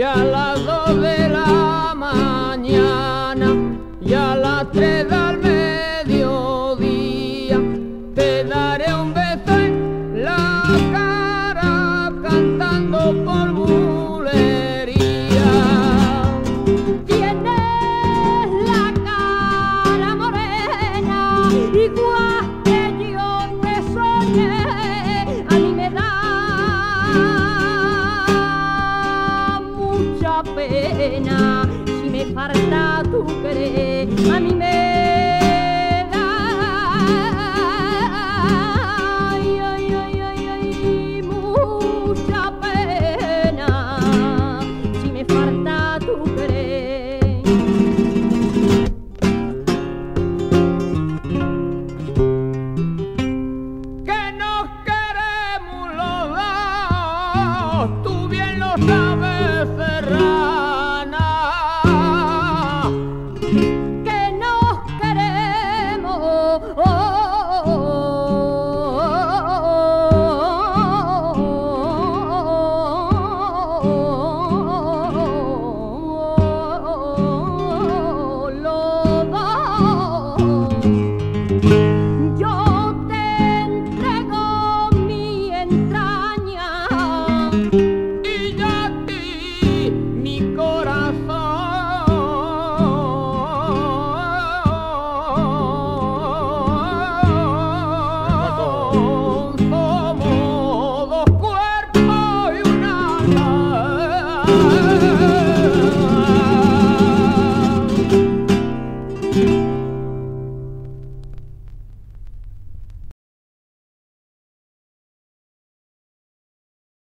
a las 2 de la mañana y a las 3 del mediodía te daré un beso en la cara cantando por bulería. Tienes la cara morena igual que yo te soñé, a mí me da mucha pena si me falta tu querer.